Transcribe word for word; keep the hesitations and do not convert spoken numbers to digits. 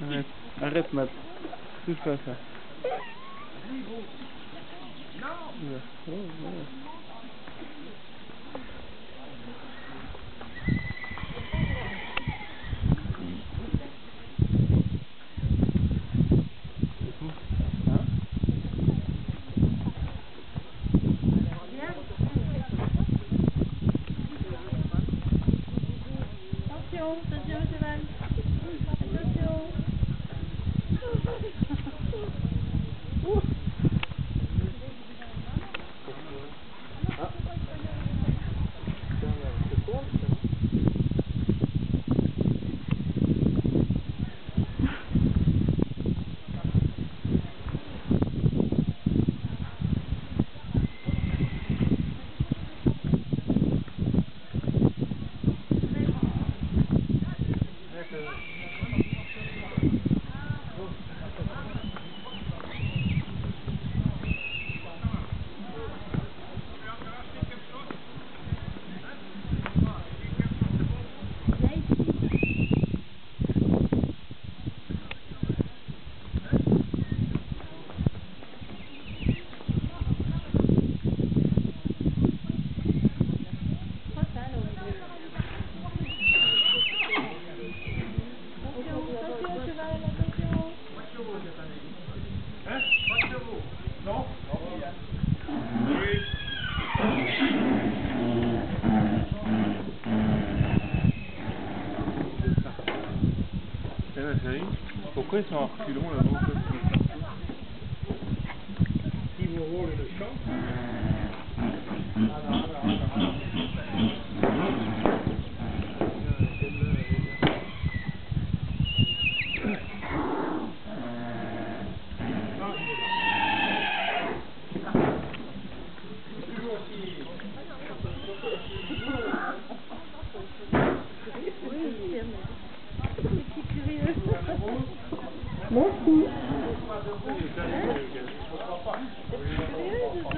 Arrête, arrête Matt. Touche pas à ça. Ouais. Oh, ouais. Attention, attention au cheval. Attention. Oh. Ah. C'est quoi ça? Hein? Pas de chevaux. Non? C'est la série. Pourquoi ils sont en reculons là-bas? Ils vont voir le champ. Merci.